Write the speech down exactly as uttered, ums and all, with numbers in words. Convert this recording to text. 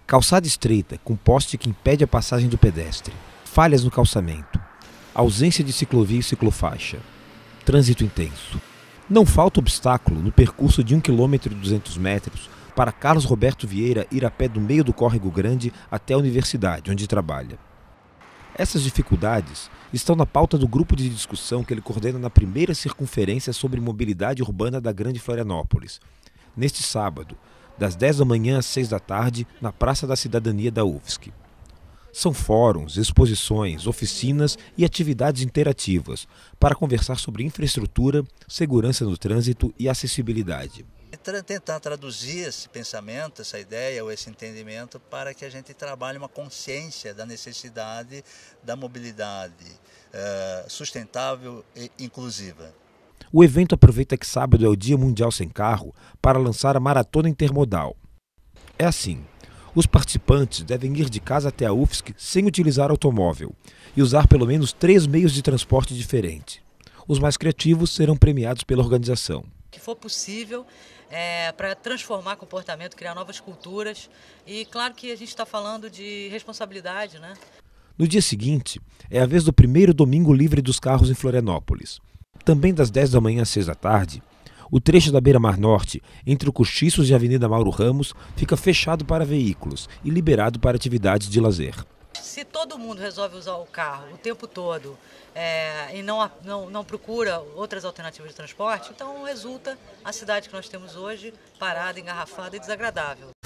Calçada estreita, com poste que impede a passagem do pedestre. Falhas no calçamento. Ausência de ciclovia e ciclofaixa. Trânsito intenso. Não falta obstáculo no percurso de um quilômetro e duzentos metros para Carlos Roberto Vieira ir a pé do meio do Córrego Grande até a universidade, onde trabalha. Essas dificuldades estão na pauta do grupo de discussão que ele coordena na primeira circunferência sobre mobilidade urbana da Grande Florianópolis, neste sábado, das dez da manhã às seis da tarde, na Praça da Cidadania da U F S C. São fóruns, exposições, oficinas e atividades interativas para conversar sobre infraestrutura, segurança no trânsito e acessibilidade. Tentar traduzir esse pensamento, essa ideia ou esse entendimento para que a gente trabalhe uma consciência da necessidade da mobilidade uh, sustentável e inclusiva. O evento aproveita que sábado é o Dia Mundial Sem Carro para lançar a Maratona Intermodal. É assim, os participantes devem ir de casa até a U F S C sem utilizar automóvel e usar pelo menos três meios de transporte diferentes. Os mais criativos serão premiados pela organização. Que for possível é, para transformar comportamento, criar novas culturas e claro que a gente está falando de responsabilidade, né? No dia seguinte, é a vez do primeiro domingo livre dos carros em Florianópolis. Também das dez da manhã às seis da tarde, o trecho da Beira-Mar Norte, entre o Cochiços e a Avenida Mauro Ramos, fica fechado para veículos e liberado para atividades de lazer. Se todo mundo resolve usar o carro o tempo todo é, e não, não, não procura outras alternativas de transporte, então resulta a cidade que nós temos hoje parada, engarrafada e desagradável.